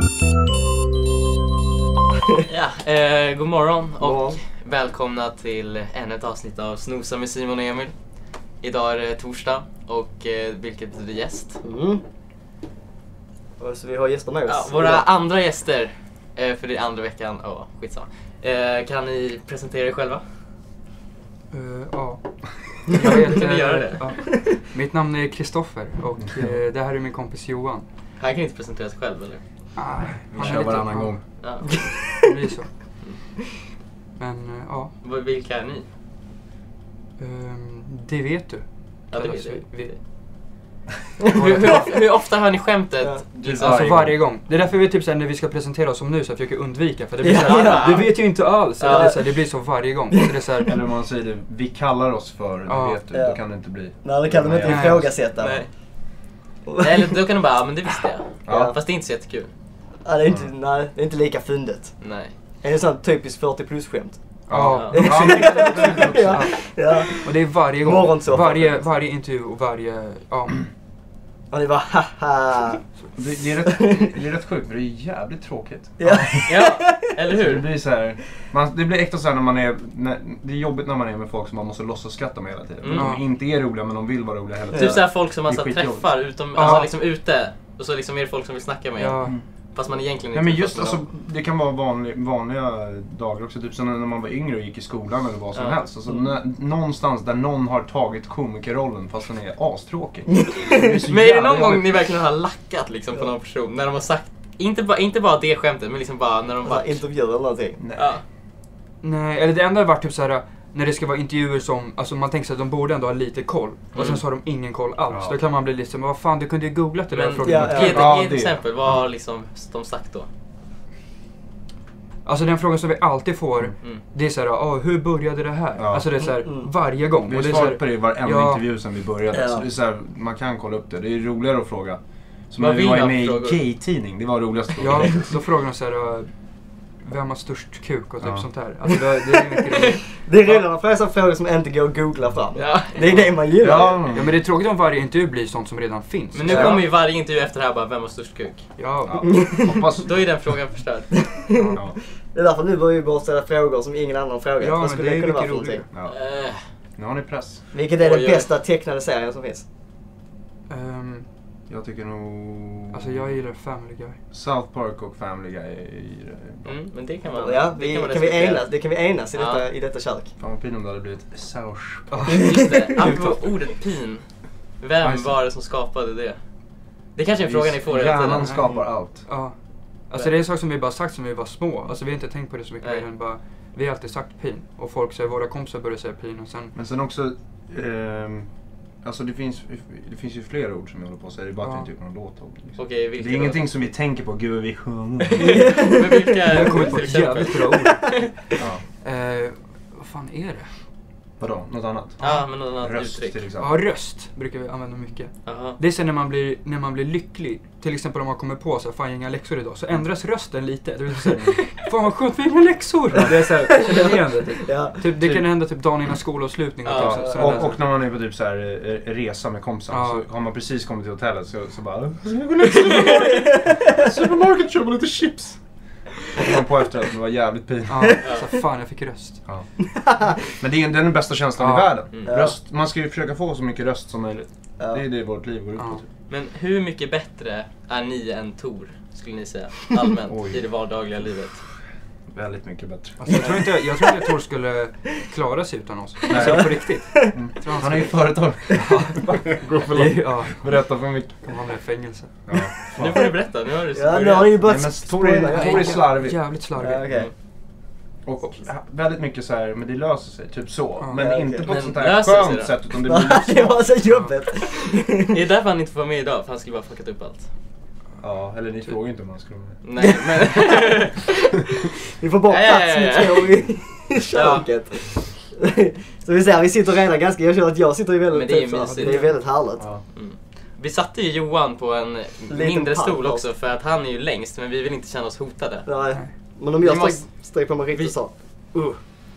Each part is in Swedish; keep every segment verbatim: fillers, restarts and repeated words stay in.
Ja, eh, god morgon och morgon. Välkomna till ännu ett avsnitt av Snosa med Simon och Emil. Idag är det torsdag och eh, vilket är det gäst? Mm. Så vi har gäster med oss. Ja, våra idag. andra gäster, eh, för det är andra veckan, åh, oh, skitsamma. Eh, kan ni presentera er själva? Uh, ja. Jag heter, Kan ni göra det? Ja. Mitt namn är Kristoffer och uh, det här är min kompis Johan. Han kan inte presentera sig själv, eller? Ah, vi kör varannan gång. Ja. Det blir så. Men uh, ja. Vilka är ni? Um, det vet du. Ja, det alltså, vet vi, vi. hur, hur, hur ofta hör ni skämtet? Ja. Liksom? Alltså varje gång. Det är därför vi typ såhär, när vi ska presentera oss som nu så jag försöker undvika. För det blir Ja, såhär, ja. du vet ju inte alls. Ja. Det, är såhär, det blir så varje gång. Så det är såhär, Eller om man säger det, vi kallar oss för, det Ja. vet du, Ja. då kan det inte bli. Nej, det kan de inte Nej. ifrågasätta. Nej. Eller då kan de bara, ja, men det visste jag. Ja. Fast det är inte så jättekul. Ja, det är inte, nej, det är inte lika fundet. Nej. Är det sånt typiskt fyrtio plus skämt? ja. Ja. Ja. Ja. Ja. Och det är varje gång. Morgonsoffa. Varje, varje intervju och varje, ja. Och det var haha. Det, det, är rätt, det är rätt sjukt, för det är jävligt tråkigt. Ja. Ja, eller Så det hur? blir så här, man, det blir äkta så här när man är, när, det är jobbigt när man är med folk som man måste låtsas skratta med hela tiden. Mm. De inte är roliga, men de vill vara roliga hela tiden. Typ såhär folk som man Det är så här skitjobbigt. träffar utom, Ja. alltså liksom ute. Och så liksom är det folk som vill snacka med en. Ja. Fast man egentligen Nej, inte men just träffat med alltså, dem. det kan vara vanlig, vanliga dagar också, typ som när man var yngre och gick i skolan eller vad som Ja. helst. Alltså, Mm. när, någonstans där någon har tagit komikerrollen fast den är astråkig. Det är så Men är det jävla någon gång jobbigt. ni verkligen har lackat liksom på någon person? När de har sagt, inte bara, inte bara det skämtet, men liksom bara när de bara... Intervju eller någonting. Nej. Ja. Nej, eller det enda har varit typ såhär när det ska vara intervjuer som, alltså man tänker sig att de borde ändå ha lite koll. Och sen Mm. så har de ingen koll alls. Ja. Då kan man bli lite som, vad fan du kunde ju googlat det där Men och frågat ja, mig. ja. ge ett, Ja, ge ett det. exempel, vad har liksom de sagt då? Alltså den frågan som vi alltid får, Mm. det är såhär, oh, hur började det här? Ja. Alltså det är såhär, Mm, mm. varje gång. Vi Och har det är svarat såhär, på det i varenda ja. intervju sen vi började. Ja. Så det är så här, man kan kolla upp det. Det är roligare att fråga. Som Vad när vi vill var man med i frågor? Gay-tidning. Det var roligast att ja, fråga. då frågar de såhär, uh, vem har störst kuk och typ Ja. sånt här. Alltså det, det är mycket roligt. Det är roligt när frågar sådana frågor som inte går att googla fram. Ja. Det är det man gillar. Ja, Ja men det är tråkigt om varje intervju blir sånt som redan finns. Men nu Ja. kommer ju varje intervju efter det här bara, vem har störst kuk? Ja, ja. Hoppas. Då är den frågan förstörd. Ja. Det är därför nu börjar vi bara ställa frågor som ingen annan frågat. Ja, Vad men skulle det det är kunna vara mycket för någonting? Ja. Eh, Nu har ni press. Vilket är Oj, den oj. bästa tecknade serien som finns? um, Jag tycker nog... alltså jag gillar Family Guy. South Park och Family Guy är... mm, men det kan man... Ja, det vi, man kan vi respektera. enas, det kan vi enas i Ja. detta, i detta kök. Fan vad pin om det hade blivit South Ja. Just det, apropå ordet pin. Vem Nice. var det som skapade det? Det kanske är en fråga ni får hela Hjärnan tiden. skapar allt. Ja. Alltså det är en sak som vi bara sagt som vi var små. Alltså vi har inte tänkt på det så mycket Nej. mer än bara, vi har alltid sagt pin. Och folk säger, våra kompisar börjar säga pin och sen, Men sen också... ehm, alltså det finns, det finns ju flera ord som jag håller på att säga. Det är bara att Ja. vi inte gjort någon låt om det. Liksom. Okej, vilka Det är då? ingenting som vi tänker på. Gud vad vi sjunger. Men vilka jag har kommit på till ett exempel? jävligt bra ord. Ja. Eh, vad fan är det? Vadå? Något annat? Ja, men något annat Röst uttryck. till exempel. Ja, röst brukar vi använda mycket. Jaha. Det är sen när man blir, när man blir lycklig. Till exempel om man kommer på så här, fan jag har inga läxor idag. Så ändras rösten lite. Det är så här, fan vad skönt, vi har inga läxor. Det är så här, känner ni igen det? Typ. Ja. Typ, det kan hända typ dagen innan skolavslutning. Och Ja, typ, så, sådana där Och, och när man är på typ så här eh, resa med kompisarna Ja. så har man precis kommit till hotellet så, så bara supermarket köper lite chips. Och man på efter att det var jävligt pin. Ja, så fan jag fick röst. Ja. Men det är, det är den bästa känslan Ja. i världen. Mm. Röst, man ska ju försöka få så mycket röst som möjligt. Ja. Det är det vårt liv går ut på. Ja. Typ. Men hur mycket bättre är ni än Tor, skulle ni säga? Allmänt, Oj. i det vardagliga livet. Väldigt mycket bättre. Alltså, jag tror inte, jag tror inte Tor skulle klara sig utan oss. Nej. Alltså på riktigt. Mm. Tror Han är ju företag. Gå för långt. Ja, Berätta för mycket. de hamnar i fängelse. Ja. Nu får du berätta, nu har du Ja, nu har ni ju börjat Nej, men Tor är- sprida. Tor är slarvig. Jävligt slarvig. Ja, okej. Och, och väldigt mycket så här, men det löser sig, typ så. Ja. Men Ja, inte okej. på ett Men sånt här löser sig skönt då? sätt, utan det Nej, blir det var så jobbigt. Det är därför han inte får vara med idag, för han skulle bara fuckat upp allt. Ja, eller ni frågar ju inte om man skulle vara med. Nej, men... Vi får bara Ja, ja, plats ja, med ja. två i, i köket. Så vi ser, vi sitter redan ganska, jag känner att jag sitter i väldigt, Men det är typ så här, mysigt. det är väldigt härligt. Ja. Mm. Vi satte ju Johan på en mindre pall stol på också oss. för att han är ju längst, men vi vill inte känna oss hotade. Nej. Men om jag Vi sträck, måste- sträcker på mig riktigt vi- så. Uh.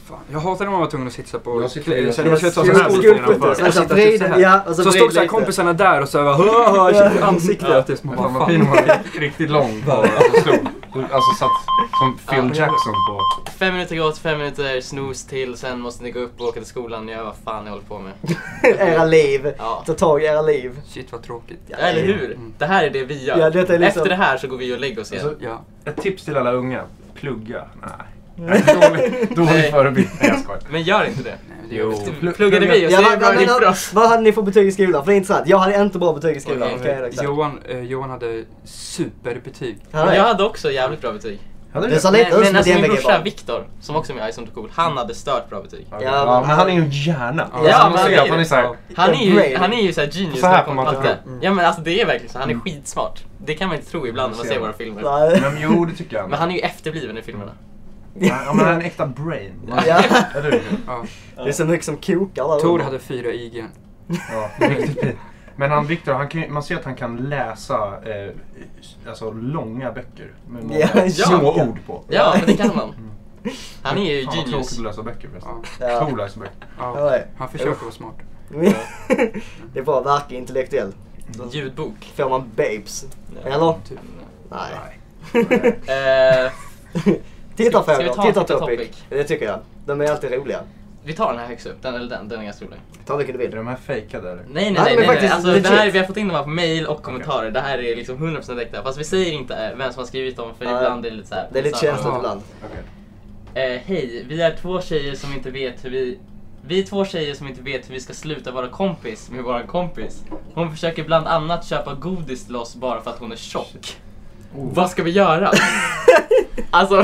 Fan, jag hatar när man var tvungen att sitta på... Jag sitter i- så det var så Skol- skolfotbollen. skol- Så vriden, ja, och så så stod vrider så här lite. kompisarna där och så här, hö, hö, i ansiktet. Tills man Men fan bara, vad fin hon var, riktigt lång på, alltså slog. Alltså satt som Phil Ja. Jackson på... Fem minuter gått, fem minuter snooze till, sen måste ni gå upp och åka till skolan. Jag vad fan jag håller på med. Era liv. Ja. Ta tag i era liv. Shit vad tråkigt. Ja, Eller hur? Mm. Det här är det vi gör. Ja, detta är liksom- Efter det här så går vi och lägger oss igen. Alltså, Ja. ett tips till alla unga, plugga. Nej. Nej, dålig, dålig Nej. förebild. Nej, jag skojar. Men gör inte det. Nej, men det Jo. är Pl- Pluggade vi och Ja, så är vad, det bra vad, riktigt bra. vad, vad hade ni för betyg i skolan? För det är intressant. Jag hade inte bra betyg i skolan. Okej. kan jag säga. Johan, eh, Johan hade superbetyg. Ja, Men jag nej. hade också jävligt bra betyg. Hade Det du sa det? lite Men, ut men som ett alltså min M V G brorsa barn. Viktor, som också är med i Som du cool, han hade stört bra betyg. Ja, Ja, men, men- han är ju en hjärna. Ja, Alltså, ja, man men ser det är att han är det. såhär... Han är ju, Brain. han är ju såhär genius Så här när det får kommer man till inte matte. tro. Mm. Ja men alltså det är verkligen så, han är skitsmart. Det kan man inte tro ibland när man ser ser man. våra filmer. Nej. Men jo, det tycker jag. Men han är ju efterbliven i filmerna. Ja, men han är en äkta brain. Ja. Eller hur? Ja. Det är så mycket som kokar där. Tor under. hade fyra I G. Ja, riktigt fint. Men han Victor, han kan, ju- man ser att han kan läsa eh, alltså långa böcker med många Ja, små ja. ord på. Ja men det kan han. Han är ju Fan, vad genius. tråkigt att läsa böcker förresten. Ja. Ja. Tor läser böcker. Ja, Ja. nej. Han försöker vara smart. Det är bra att verka intellektuell. Ljudbok. Får man babes. Ja. Eller? Typ. Nej. Eh, Tittarfrågor, Ska vi ta en tittartopic. tittartopic? Det tycker jag. De är alltid roliga. vi tar den här högst upp, den eller den, den är ganska rolig. Ta vilken du Är vill. de här fejkade eller? Nej nej Nej, nej, men nej, nej. faktiskt Alltså, det legit. här, vi har fått in dem här på mail och kommentarer. Det här är liksom hundra procent äkta. Fast vi säger inte vem som har skrivit dem för Nej. ibland är det lite så här. Det är lite så här, känsligt Ja. ibland. Okej. Eh, hej, vi är två tjejer som inte vet hur vi... Vi är två tjejer som inte vet hur vi ska sluta vara kompis med våran kompis. Hon försöker bland annat köpa godis till oss bara för att hon är tjock. Oh. Vad ska vi göra? alltså,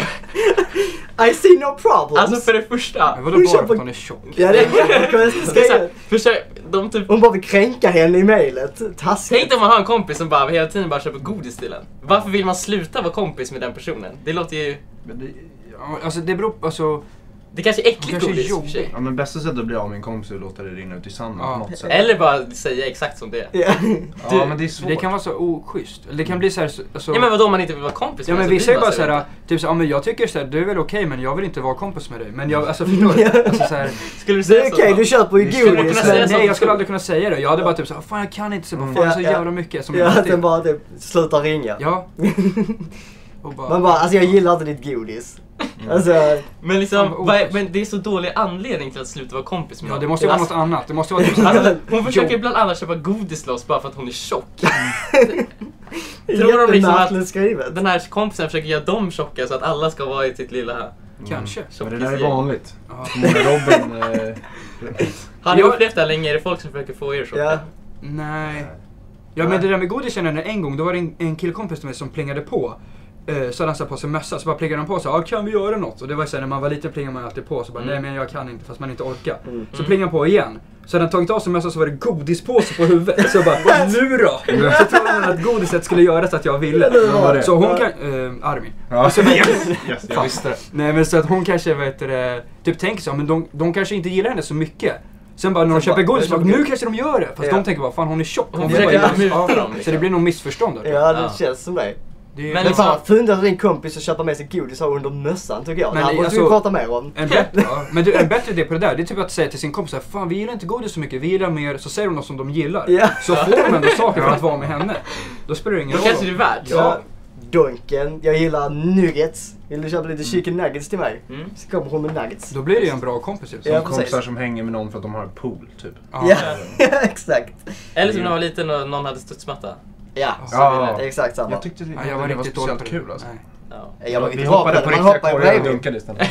I see no problems. alltså för det första... Men vadå Hon bara köper- för att hon är tjock? Ja, det är det jag ska Det är så säga. här, försök, de typ... Hon bara vill kränka henne i mejlet. Taskigt. Tänk dig om man har en kompis som bara hela tiden bara köper godis till en. Varför vill man sluta vara kompis med den personen? Det låter ju... Men det, Ja, alltså det beror på, alltså... Det kanske är äckligt Kanske godis i och för jobbigt. sig. ja, men bästa sättet att bli av med en kompis är att låta det rinna ut i sanden Ja. på något sätt. Eller bara säga exakt som det är. Ja. Ja, men det är svårt. Det kan vara så oschysst. Eller det kan bli så här, så- alltså... Ja men vadå om man inte vill vara kompis Ja med men den, så vissa blir är bara man såhär, inte. typ såhär, ja men jag tycker såhär, du är väl okej men jag vill inte vara kompis med dig. Men jag, alltså förstår du? Alltså såhär, Skulle du Det säga är så? okej, då? du köper ju Vi skulle godis. kunna säga Men så. nej jag skulle aldrig kunna säga det. Jag hade bara typ såhär, fan jag kan inte så bara, fan det är så Ja, ja. jävla mycket som Ja, jag att alltid. den bara typ slutar ringa. Ja. Och bara, Man bara, alltså jag gillar inte ditt godis. Alltså, Men liksom, Fan, vad vad är, oschysst. men det är så dålig anledning till att sluta vara kompis med ja någon. det måste ju vara Alltså- något annat. Det måste vara typ såhär, Alltså, hon försöker Jo. bland annat köpa godis till oss bara för att hon är tjock. det är Tror de liksom jättemärkligt att skrivet. den här kompisen försöker göra dem tjocka så att alla ska vara i sitt lilla här. kanske. Men det där är vanligt. Ja. Många Robin... Eh, Har ni Jag- upplevt det här länge? Är det folk som försöker få er tjocka? Ja. Nej. Ja men det där med godis känner jag en gång, då var det en, en killkompis till mig som plingade på. Eh, så hade han satt på sig mössa, så bara plingade han på så ja kan vi göra något? Och det var så här, när man var liten plingade man alltid på, så bara Mm. nej men jag kan inte fast man inte orkar. Mm. Så plingade han på igen. Så hade han tagit av sig mössan så var det godispåse på huvudet. Så jag bara, nu då? Så trodde han att godiset skulle göra så att jag ville. Vem var det? Så hon kan, eh, Armin. ja, Och så- yes, yes, jag visste det. Nej men så att hon kanske vet det, typ tänker så, men de, de kanske inte gillar henne så mycket. Sen bara när de Sen köper bara, godis, det är bara, tjock. nu kanske de gör det. Fast Ja. de tänker bara, fan hon är tjock. Hon Hon försöker bara, muta ja. dem, Så liksom. det blir nog missförstånd där. Ja, det Ja. känns som det. Det är, Men Men liksom- fan, funda att din kompis att köpa med sig godis har under mössan tycker jag. Men Det här måste alltså- vi prata mer om. en, bättre, ja, men du, en bättre idé på det där, det är typ att säga till sin kompis här, fan vi gillar inte godis så mycket, vi gillar mer, så säger de något som de gillar. Ja. Så får de ändå saker för att vara med henne. Då spelar det ingen Då roll. kanske det är värt. Ja. Donken, jag gillar nuggets. Vill du köpa lite chicken nuggets till mig? Mm. Så kommer hon med nuggets. Då blir det ju en bra kompis ju. Ja, Som precis. kompisar som hänger med någon för att de har en pool, typ. Ja, exakt. Eller som när man var liten och någon hade studsmatta. Ja, Ja. det är exakt samma. Jag tyckte det, Ja, jag var det var riktigt dålig speciellt på det. kul alltså. Nej. Ja. Jag var Vi inte bra på hoppade det, på man riktiga hoppar korgar och bredvid. dunkade istället.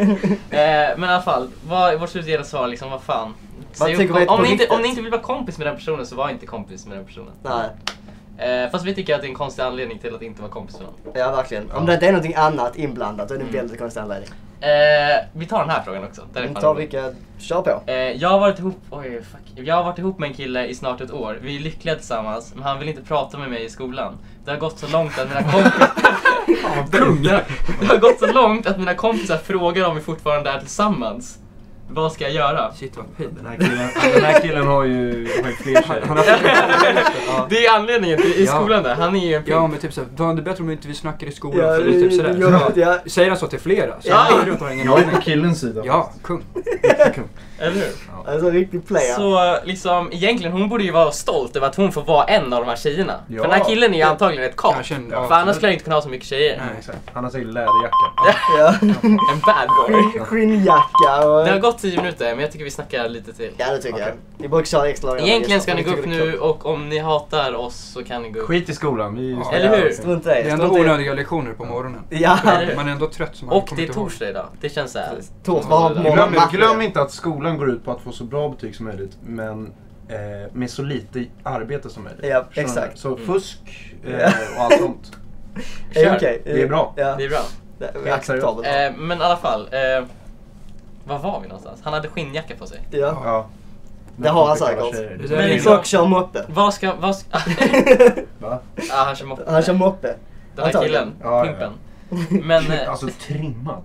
Eh, men i alla fall, vad, vårt slutliga svar liksom, vad fan. Vad Säg tycker upp- vi på om, ni inte, riktigt? om ni inte vill vara kompis med den personen så var inte kompis med den personen. Nej, Eh, fast vi tycker att det är en konstig anledning till att inte vara kompis med någon. ja verkligen. Om Ja. det är någonting annat inblandat då är det en Mm. väldigt konstig anledning. Eh, vi tar den här frågan också. Den är Men fan ta rolig. vilka, kör på. Eh, jag har varit ihop, oj fuck. Jag har varit ihop med en kille i snart ett år. Vi är lyckliga tillsammans, men han vill inte prata med mig i skolan. Det har gått så långt att mina kompisar... det, har, det har gått så långt att mina kompisar frågar om vi fortfarande är tillsammans. Vad ska jag göra? Shit vad pin. Den här killen, den här killen har ju, har ju fler tjejer. Han har ja. Det är anledningen till, i Ja. skolan där, han är ju en pimp. Ja men typ såhär, då är det bättre om inte vi snackar i skolan Ja, för det är typ det- sådär. det gör att jag- Så säger han så till flera, så Ja. jag går runt och har ingen Jag är aning. på killens sida. Ja, kung. Eller hur? Alltså en riktig player. Så liksom, egentligen hon borde ju vara stolt över att hon får vara en av de här tjejerna. Ja. För den här killen är ju antagligen ett kap. Jag känner- För ja. annars skulle jag inte kunna ha så mycket tjejer. Nej. Exakt. Han har säkert läderjacka. Ja. En bad boy. Skinn- Skinnjacka och... Det har gått tio minuter, men jag tycker vi snackar lite till. Ja, det tycker Okej. jag. Vi brukar köra extra. Egentligen ska ni gå Jag upp tycker det är nu kul. och om ni hatar oss så kan ni gå upp. Skit i skolan. Vi Ja. Eller hur? Strunt i det. Det är ändå strunt i det. onödiga lektioner på morgonen. Ja. Eller hur? Man är ändå trött som man Och kommer det är inte ihåg. torsdag idag. Det känns såhär. Torsdag har på morgonen. Glöm, matte. glöm inte att skolan går ut på att få så bra betyg som möjligt, men eh, med så lite arbete som möjligt. Ja, Förstår ni? exakt. Så Mm. fusk eh, och allt sånt. Är Kör. okej. Det är bra. Ja. Det är bra. Det är Helt acceptabelt. Eh, men i alla fall. Eh, var var vi någonstans? Han hade skinnjacka på sig. Ja. Ja. Det har han Fick alla säkert. tjejer. Det där Men är liksom- Och kör moppe. Vad ska... Vad ska... Va? Ja, han kör moppe. Han kör moppe. Den här killen. Ja, ja, Pimpen. Men... Eh, Alltså trimmad.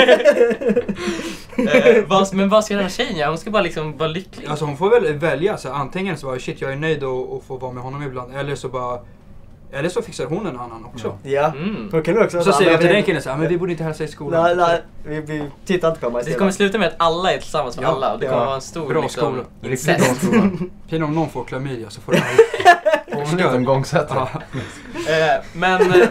eh, vad, men vad ska den här tjejen göra? Hon ska bara liksom vara lycklig. Alltså hon får väl välja, så antingen så bara shit jag är nöjd och, och får vara med honom ibland, eller så bara eller så fixar hon en annan också. Ja. Mm. Då kan du också Så säga, säger jag men till den killen såhär, men vi borde inte hälsa i skolan. Nej, nej. Vi, vi tittar inte på mig Det kommer sluta med att alla är tillsammans med Ja, alla. Det ja. kommer vara en stor Bra liksom, skola. Riktigt bra incest. skola. Pin om någon får klamydia så får du Får man en igångsättare. ja. Eh, men... Eh,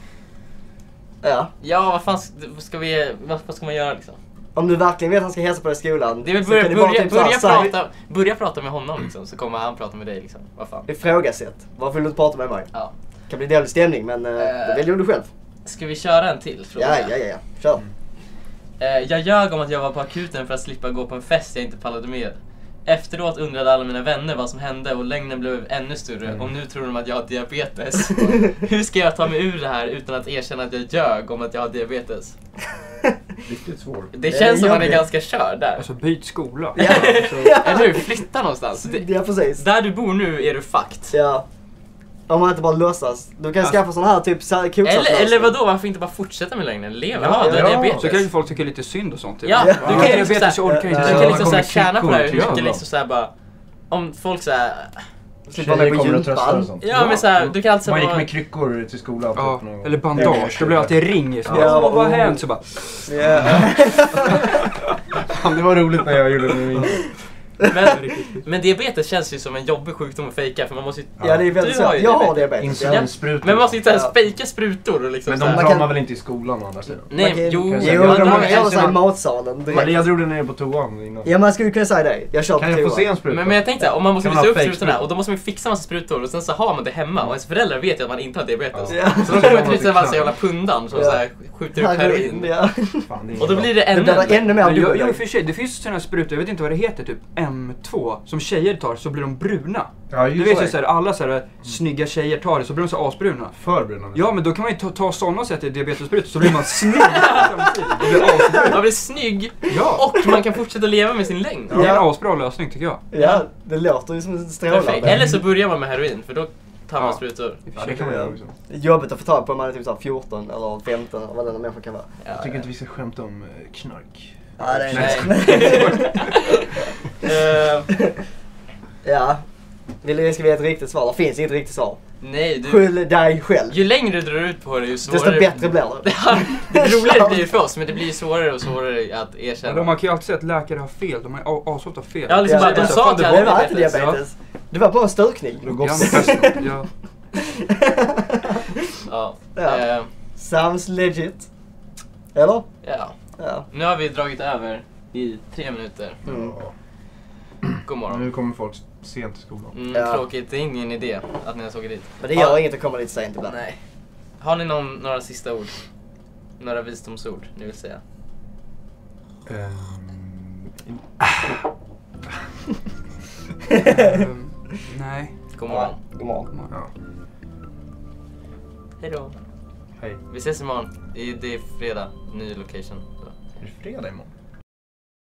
Ja. ja, vad fan ska, ska vi... Vad, vad ska man göra liksom? Om du verkligen vet att han ska hälsa på dig i skolan. Det är väl så börja, kan du bara börja, typ så här börja, säga- prata, börja prata med honom liksom, så kommer han prata med dig liksom. Vad fan. Ifrågasätt. Varför vill du inte prata med mig? Ja. Det kan bli dålig stämning, men uh, det väljer du själv. Ska vi köra en till fråga? Ja, ja, ja, ja. Kör. Eh, jag ljög om att jag var på akuten för att slippa gå på en fest jag inte pallade med. Efteråt undrade alla mina vänner vad som hände och lögnen blev ännu större Mm. och nu tror de att jag har diabetes. Hur ska jag ta mig ur det här utan att erkänna att jag ljög om att jag har diabetes? Riktigt svår. Det Det är känns som man är jobbigt. ganska körd där. Alltså byt skola. Ja. Eller hur? Flytta någonstans. Det, Ja, precis. där du bor nu är du fucked. Ja. Om man inte bara låtsas. Du kan Ja. skaffa sån här typ så här Eller, eller vadå, varför inte bara fortsätta med lögnen? Leva, Ja, ja, du har ja. diabetes. Så kan ju folk tycka lite synd och sånt. typ. Ja, Ja. du Ja, kan ju liksom diabetes såhär, orkar Ja. inte. du kan liksom kommer såhär tjäna på det här, hur kryckor mycket till liksom såhär bara. Om folk såhär, Slippa vara med på kommer att trösta och gympan. sånt. ja men såhär, du kan alltså Man gick bara. med kryckor till skolan. Ja, typ, någon- eller bandage. Då blir det alltid ring i. Så Ja. ja, vad har hänt? Så bara, Ja. Fan, det var roligt när jag gjorde det med min. Men, men diabetes känns ju som en jobbig sjukdom att fejka för man måste ju, Ja, det är väldigt Du har svårt. ju Jag har diabetes. diabetes. Ja. Insulinsprutor. men man måste ju inte ens Ja. fejka sprutor och liksom Men så de här. Man kramar kan- väl inte i skolan å andra sidan? Nej, Man kan- jo, kan Jo, säga- de man- har man- gör så här i en- matsalen Men direkt. jag drog det nere på toan innan. Ja, man skulle kunna säga det. Jag kör på Kan jag få toa. se en spruta? Men, men jag tänkte såhär, om man måste Kan man lyfta ha upp fake sprutorna sprutor? och då måste man fixa massa sprutor och sen så har man det hemma och ens föräldrar vet ju att man inte har diabetes. Ja. Ja. Så de kommer inte visa massa jävla pundan som Ja. såhär skjuter upp heroin. Ja. Fan, det är Och då bra. blir det Det ännu blir det ännu mer Men jag, dubbel. jag, i och för sig, det finns sådana sprutor, jag vet inte vad det heter, typ M två, som tjejer tar så blir de bruna. Ja, Du just vet det. ju såhär, alla såhär snygga tjejer tar det så blir de så asbruna. Förbryllande. Ja men då kan man ju ta, ta sådana och sätta i diabetessprutor så blir man snygg samtidigt. Det blir asbrun. Man blir snygg Ja, och man kan fortsätta leva med sin längd. det är en asbra lösning tycker jag. Ja, det låter ju som en Perfekt. strålande. Eller så börjar man med heroin för då tar man Ja. sprutor. Ja, det kan man göra också. Jobbigt att få tag på om man är typ så här fjorton eller femton eller vad den människan kan vara. Ja, Jag tycker ja. inte vi ska skämta om eh, knark. Ja, det är Nej. Eh, Ja. Vill du ska vi ge ett riktigt svar? Det finns inget riktigt svar. nej, du. Skyll dig själv. Ju längre du drar ut på det ju svårare... Desto bättre blir det. Ja, det roligare blir det för oss, men det blir ju svårare och svårare att Men erkänna. man kan ju alltid säga att läkare har fel, de har asfalt har fel. Ja, liksom Ja, bara, de ja. sa att jag Det hade var inte diabetes. diabetes. Det var bara en stukning. Du går Ja, på men- fest. ja. Ja. Ja. Eh, Sounds legit. Eller? ja. Ja. Nu har vi dragit över i tre minuter. Mm. God morgon. Nu kommer folk sent till skolan. Mm, Ja. Tråkigt, det är ingen idé att ni har tagit dit. Men det gör Har- inget att komma lite sent ibland. Nej. Har ni någon, några sista ord? Några visdomsord ni vill säga? Ehm, Ehm, nej. God morgon. God morgon. ja. Hej då. Hej. Vi ses imorgon. I- Det är fredag, ny location. Så. Är det fredag imorgon?